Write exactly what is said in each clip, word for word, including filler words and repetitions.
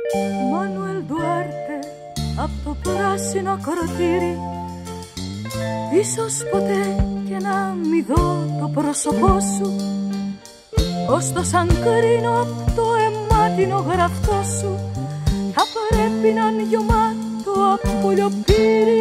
Μάνουελ Ντουάρτε απ' το πράσινο ακροτήρι. Ίσως ποτέ και να μη δω το πρόσωπό σου, ωστόσο αν κρίνω απ' το αιμάτινο γραφτό σου, θα πρέπει να είναι γεμάτο από λιοπύρι.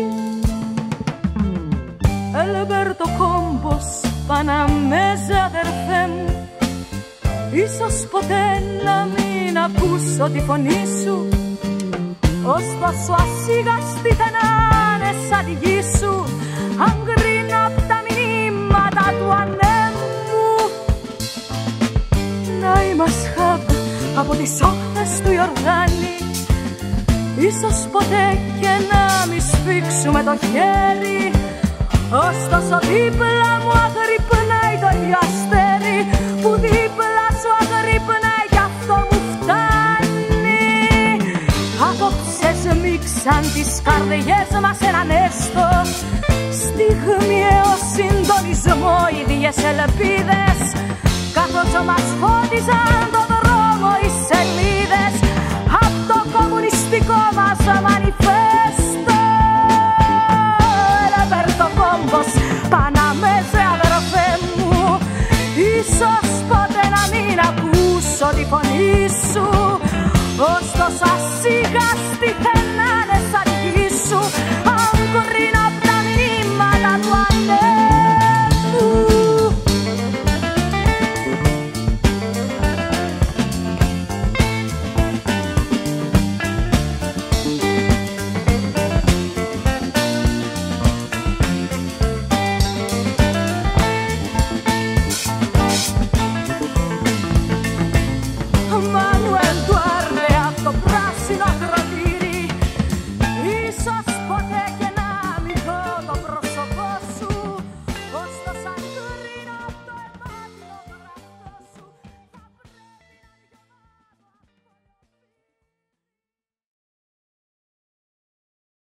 Ελμπέρτο Κόμπος, Παναμέζα αδερφέ μου, ίσως ποτέ να μην ακούσω τη φωνή σου, ωστόσο ασίγαστη θα να είναι σαν τη γη σου, αν κρίνω απ' τα μηνύματα του ανέμου. Να είμαστε χαπ από τις όχθες του Ιορδάνη, ίσως ποτέ και να μη σφίξουμε το χέρι, ωστόσο δίπλα μου αγρυπνάει το ίδιο αστέρι, που δίπλα σου αγρυπνάει κι αυτό μου φτάνει. Απόψε σμίξαν τις καρδιές μας έναν έστω, στιγμιαίο συντονισμό, ίδιες ελπίδες, καθώς μας φώτιζαν το δρόμο οι σελίδες.